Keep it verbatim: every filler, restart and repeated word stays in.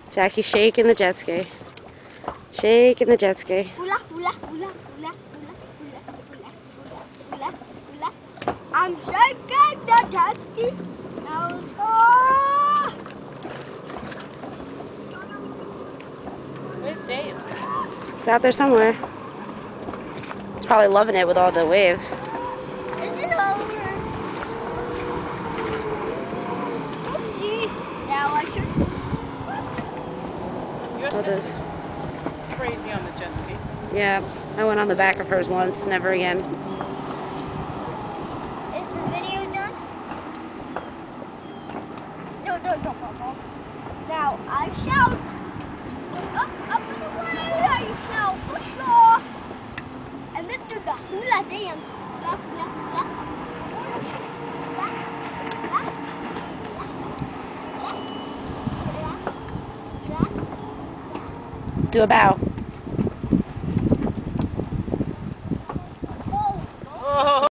Jackie shaking the jet ski. Shaking the jet ski. Hula, hula, hula, hula, hula, hula, hula, hula, hula. I'm shaking the jet ski. Now let's go. Where's Dave? It's out there somewhere. It's probably loving it with all the waves. Is it over? Oopsies. Now I should. Your What sister's is? crazy on the jet ski. Yeah, I went on the back of hers once. Never again. Is the video done? No, no, no, no, no. Now I shall up, up and away. I shall push off and then do the hula dance. Hula, hula, hula. Hula, hula, hula. Do a bow.